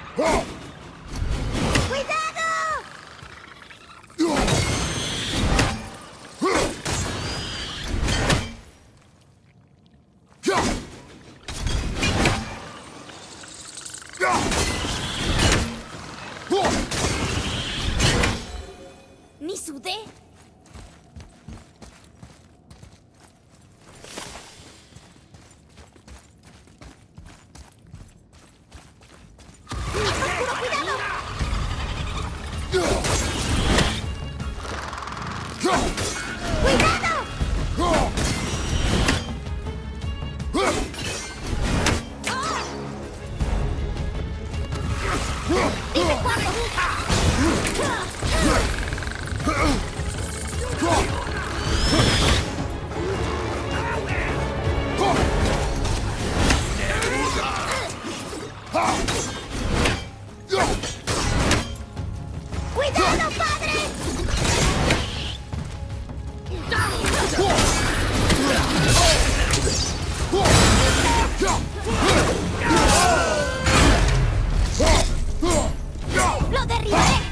Ni sudé. ¡Lo derribaré!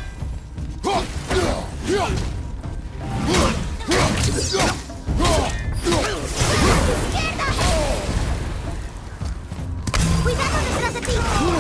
¡Cuidado detrás de ti!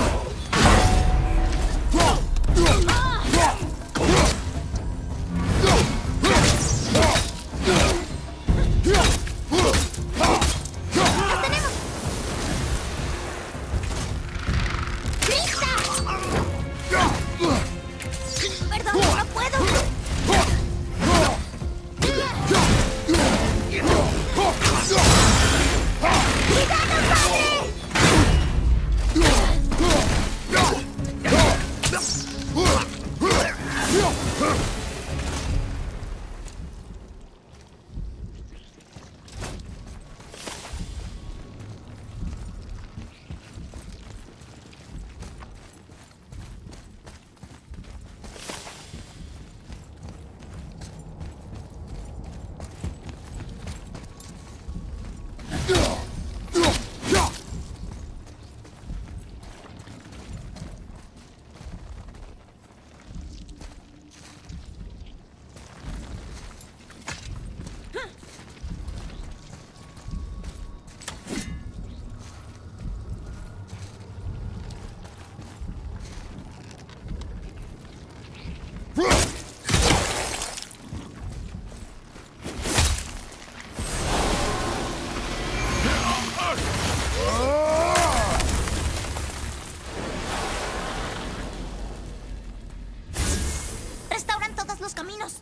Restauran todos los caminos.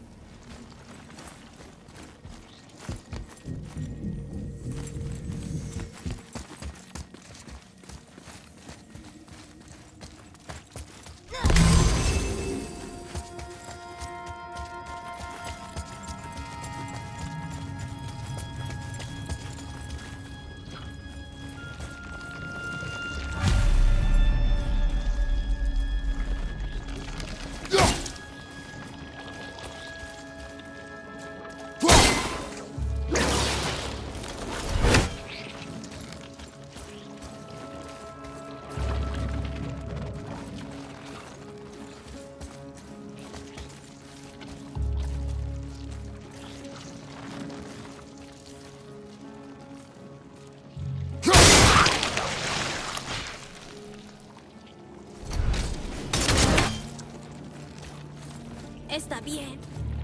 Está bien.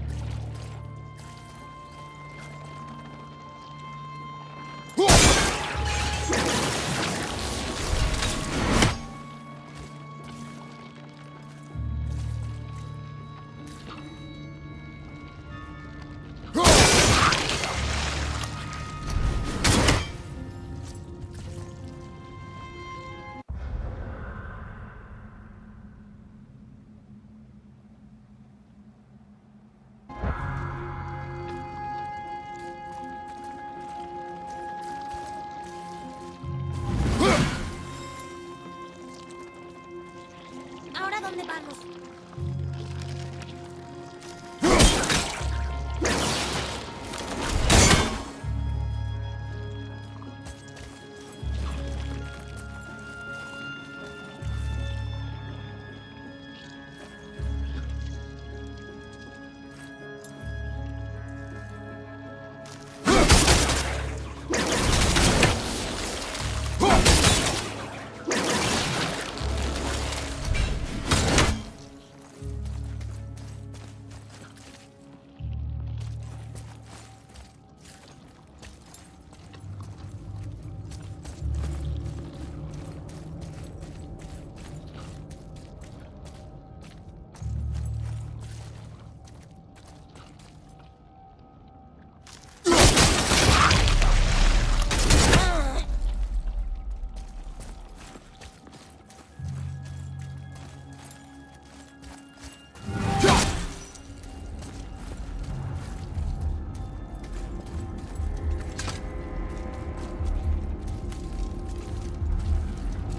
¿Ahora dónde vamos?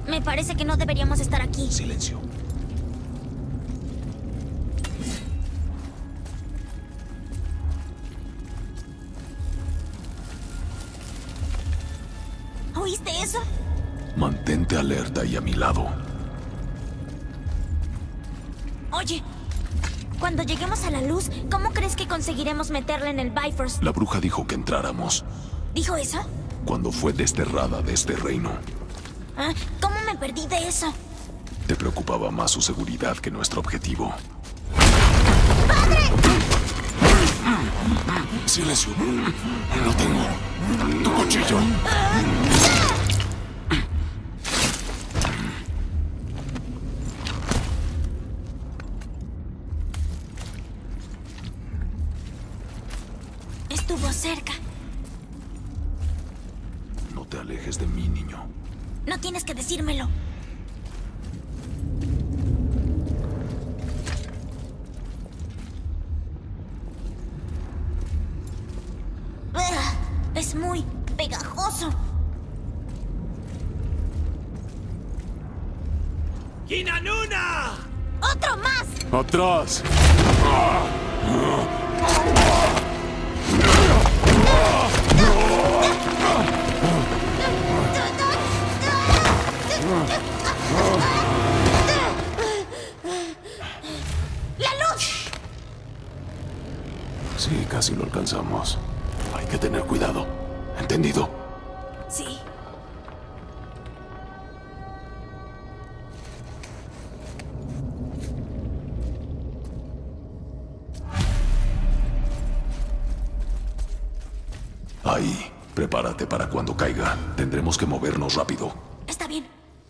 Me parece que no deberíamos estar aquí. Silencio. ¿Oíste eso? Mantente alerta y a mi lado. Oye, cuando lleguemos a la luz, ¿cómo crees que conseguiremos meterla en el Bifrost? La bruja dijo que entráramos ¿Dijo eso? cuando fue desterrada de este reino. Ah, ¿cómo me perdí de eso? Te preocupaba más su seguridad que nuestro objetivo. ¡Padre! Silencio. Lo tengo. Tu cuchillo. Estuvo cerca. No te alejes de mí, niño. No tienes que decírmelo. Es muy pegajoso. ¡Kinanuna! ¡Otro más! ¡Atrás! ¡La luz! Sí, casi lo alcanzamos. Hay que tener cuidado. ¿Entendido? Sí. Ahí. Prepárate para cuando caiga. Tendremos que movernos rápido. Está bien.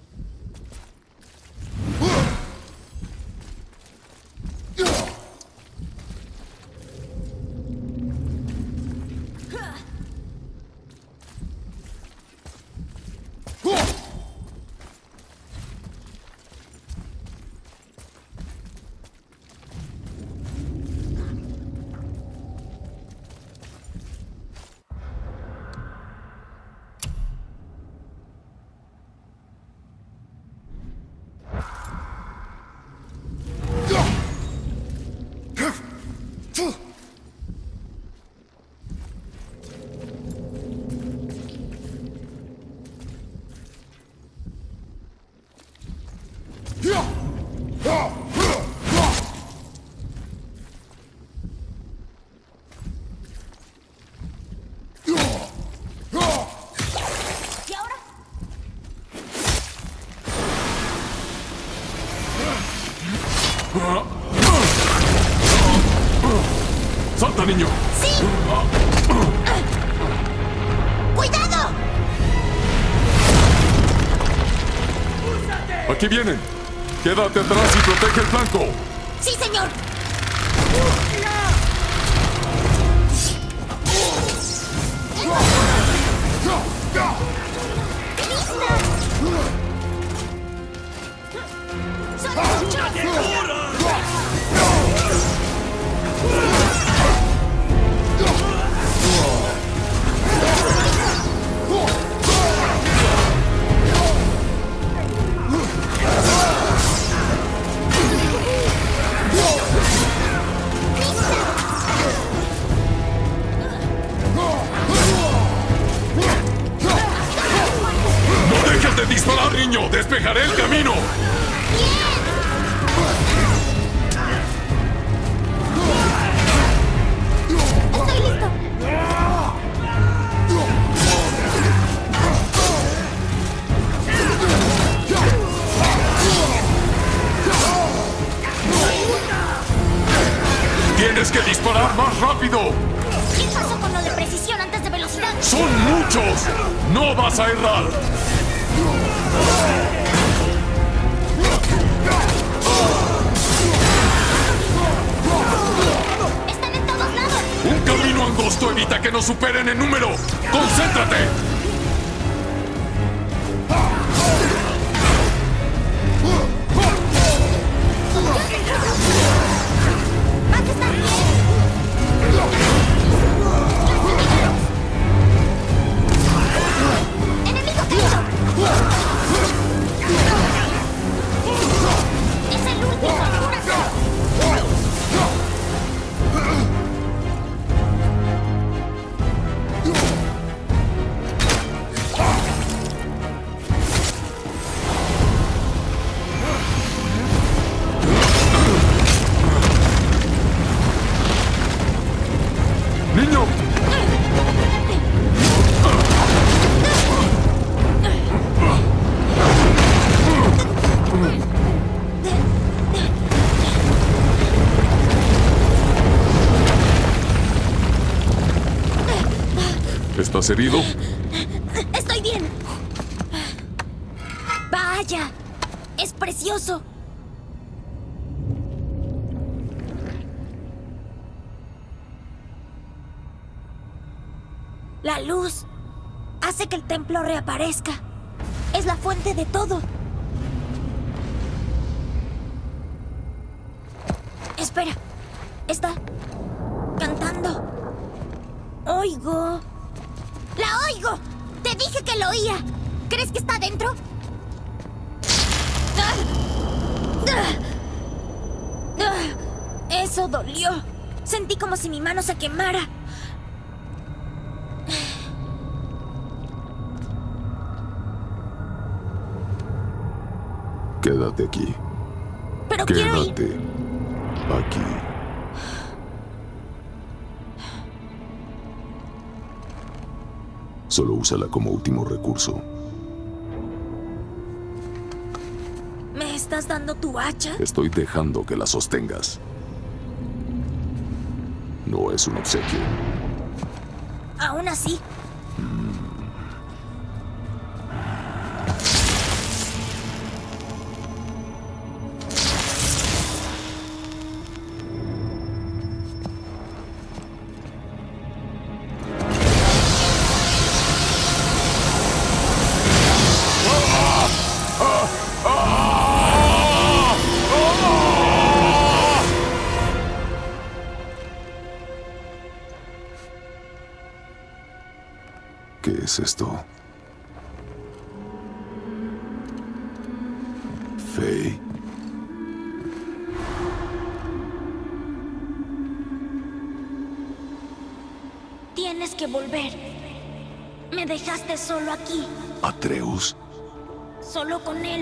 ¿Y ahora? ¡Salta, niño! ¡Sí! ¡Cuidado! ¡Aquí vienen! ¡Quédate atrás y protege el flanco! ¡Sí, señor! ¡Lista! ¡Son muchos! ¡No dejes de disparar, niño! ¡Despejaré el camino! ¡Estoy listo! ¡Tienes que disparar más rápido! ¿Qué pasó con lo de precisión antes de velocidad? ¡Son muchos! ¡No vas a errar! ¡Están en todos lados! ¡Un camino angosto evita que nos superen en número! ¡Concéntrate! ¡Vas a estar bien! ¡Enemigo caído! ¿Estás herido? Estoy bien. Vaya, es precioso. La luz hace que el templo reaparezca. Es la fuente de todo. Espera, está cantando. Oigo. ¡La oigo! ¡Te dije que lo oía! ¿Crees que está dentro? Eso dolió. Sentí como si mi mano se quemara. Quédate aquí. Pero quiero ir. Quédate aquí. Solo úsala como último recurso. ¿Me estás dando tu hacha? Estoy dejando que la sostengas. No es un obsequio. Aún así. ¿Qué es esto? Faye. Tienes que volver. Me dejaste solo aquí. Atreus. Solo con él.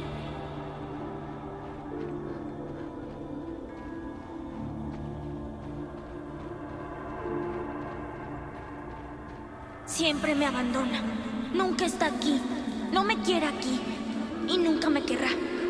Siempre me abandona. Nunca está aquí. No me quiere aquí. Y nunca me querrá.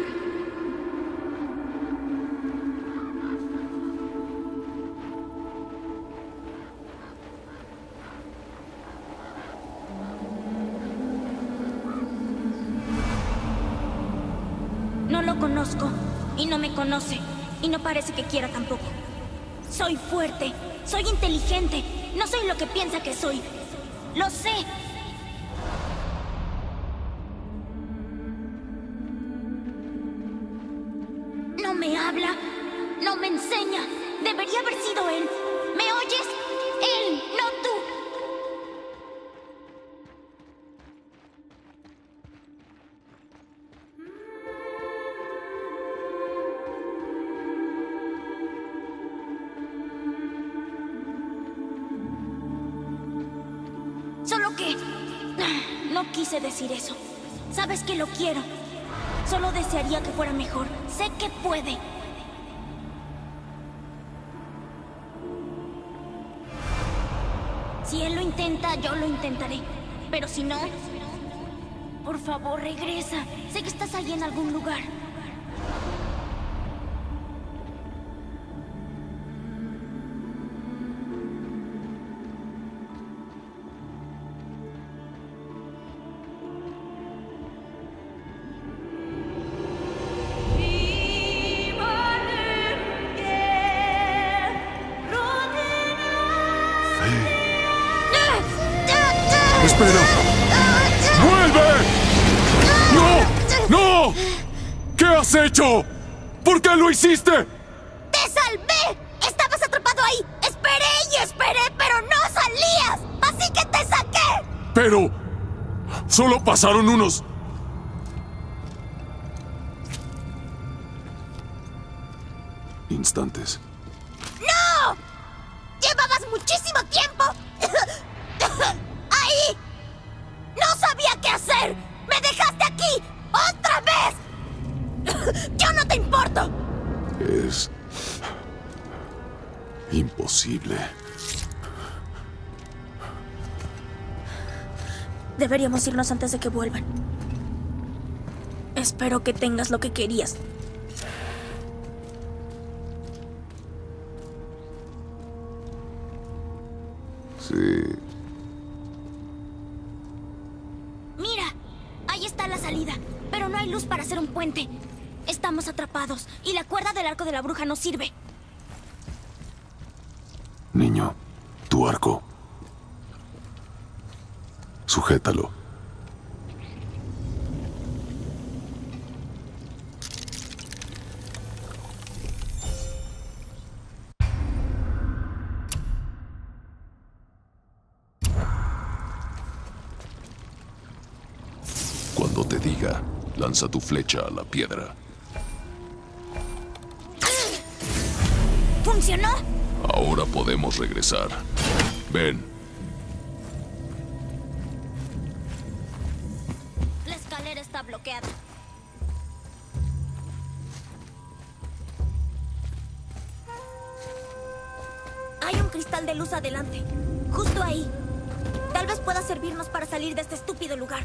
No lo conozco. Y no me conoce. Y no parece que quiera tampoco. Soy fuerte. Soy inteligente. No soy lo que piensa que soy. ¡Lo sé! No me habla, no me enseña. Debería haber sido él. ¿Me oyes? Él, no tú. Solo que... no quise decir eso. Sabes que lo quiero. Solo desearía que fuera mejor. Sé que puede. Si él lo intenta, yo lo intentaré. Pero si no... por favor, regresa. Sé que estás ahí en algún lugar. ¡Espera! ¡Vuelve! ¡No! ¡No! ¿Qué has hecho? ¿Por qué lo hiciste? ¡Te salvé! ¡Estabas atrapado ahí! ¡Esperé y esperé, pero no salías! ¡Así que te saqué! Pero... solo pasaron unos... instantes. ¡No! ¡Llevabas muchísimo tiempo! ¡Ahí! ¡No sabía qué hacer! ¡Me dejaste aquí! ¡Otra vez! ¡Yo no te importo! Es... imposible. Deberíamos irnos antes de que vuelvan. Espero que tengas lo que querías. Sí. Ahí está la salida, pero no hay luz para hacer un puente. Estamos atrapados y la cuerda del arco de la bruja no sirve. Niño, tu arco. Sujétalo. Cuando te diga, lanza tu flecha a la piedra. ¿Funcionó? Ahora podemos regresar. Ven. La escalera está bloqueada. Hay un cristal de luz adelante, justo ahí. Tal vez pueda servirnos para salir de este estúpido lugar.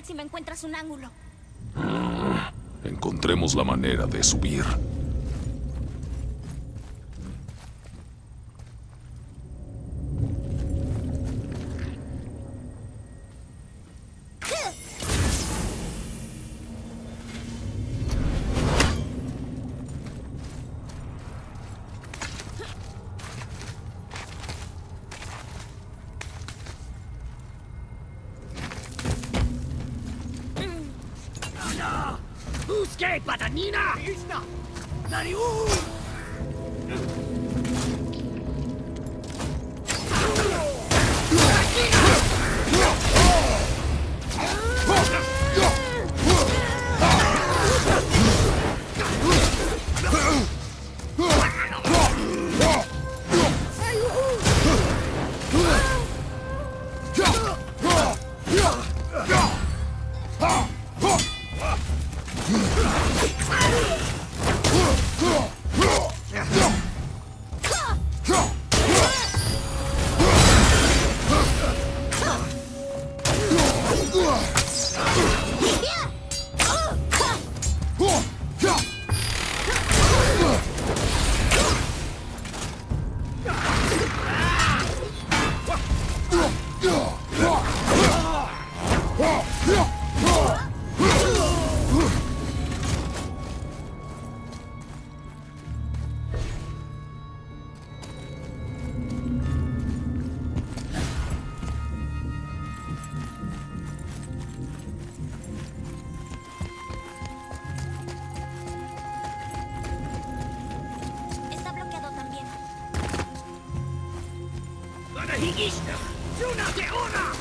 si me encuentras un ángulo. Encontremos la manera de subir. Busque, patanina! ¡Nariú! Está bloqueado también. ¡Higista! ¡Una de una!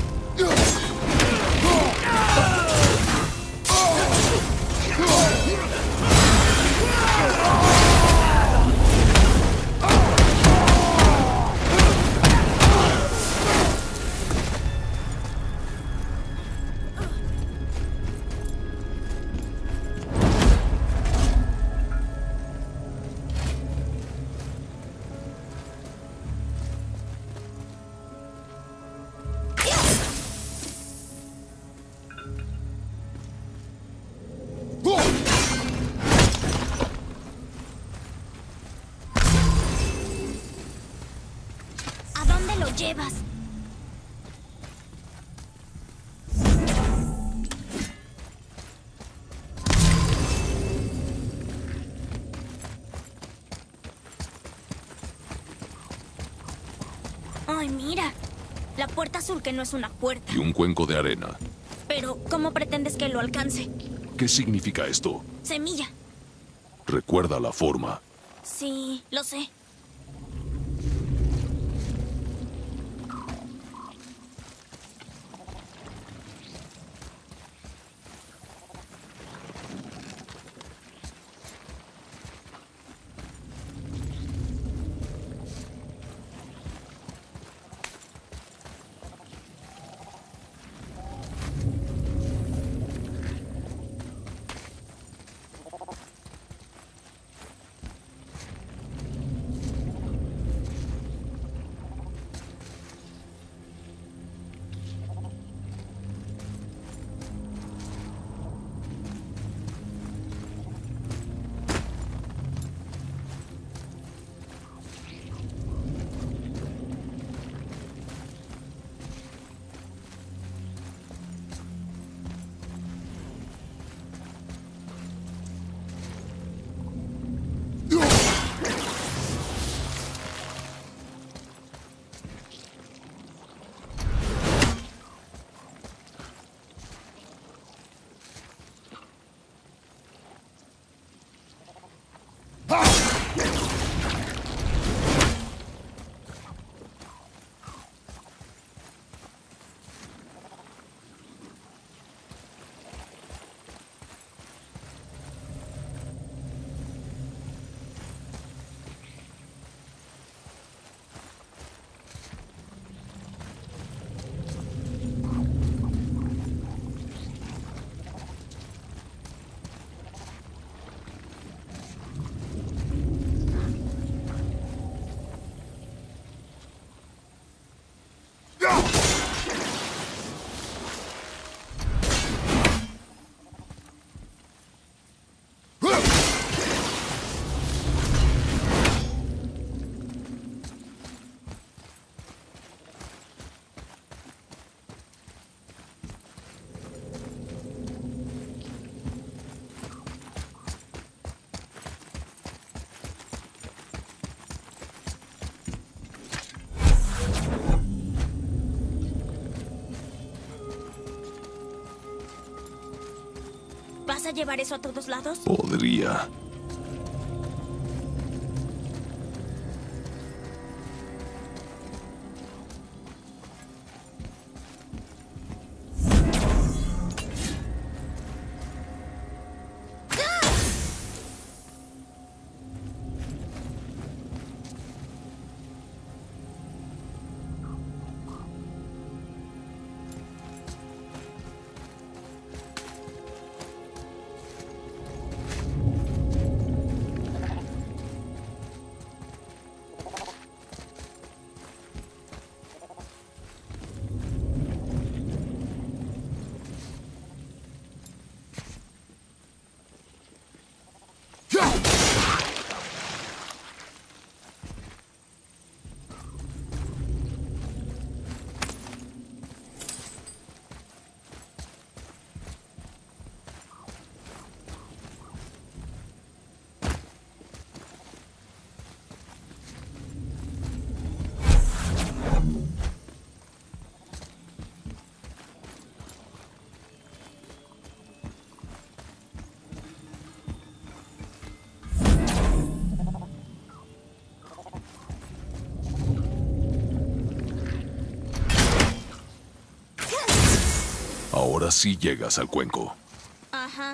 ¿A dónde lo llevas? Ay, mira. La puerta azul que no es una puerta. Y un cuenco de arena. Pero, ¿cómo pretendes que lo alcance? ¿Qué significa esto? Semilla. Recuerda la forma. Sí, lo sé. a llevar eso a todos lados? Podría. Ahora sí llegas al cuenco. Ajá.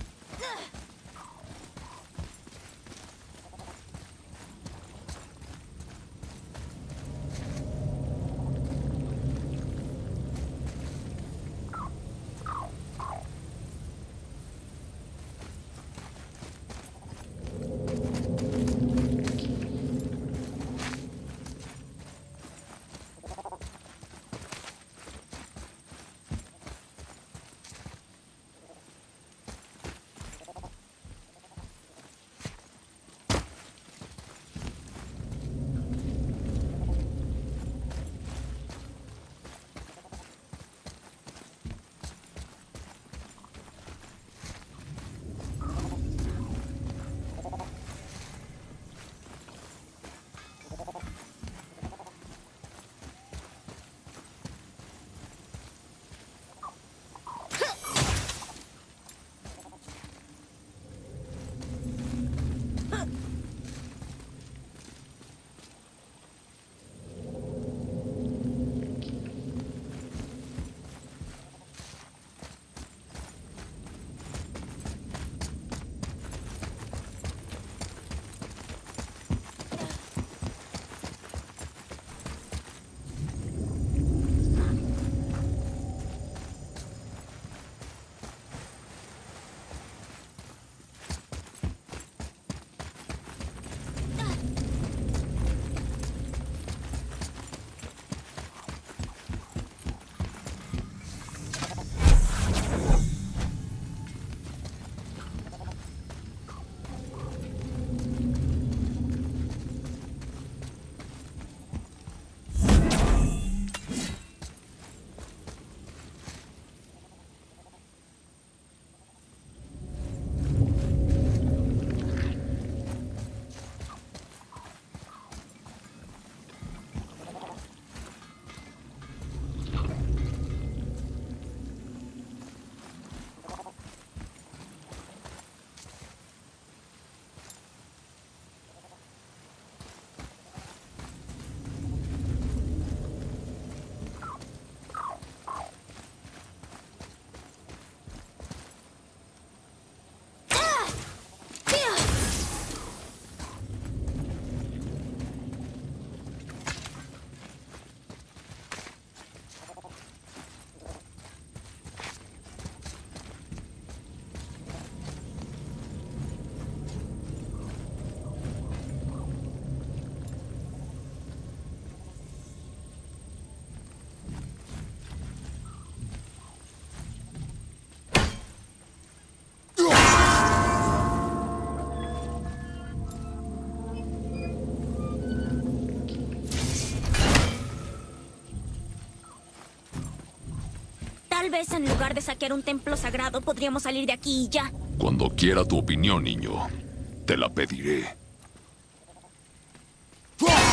Tal vez en lugar de saquear un templo sagrado, podríamos salir de aquí y ya. Cuando quiera tu opinión, niño, te la pediré.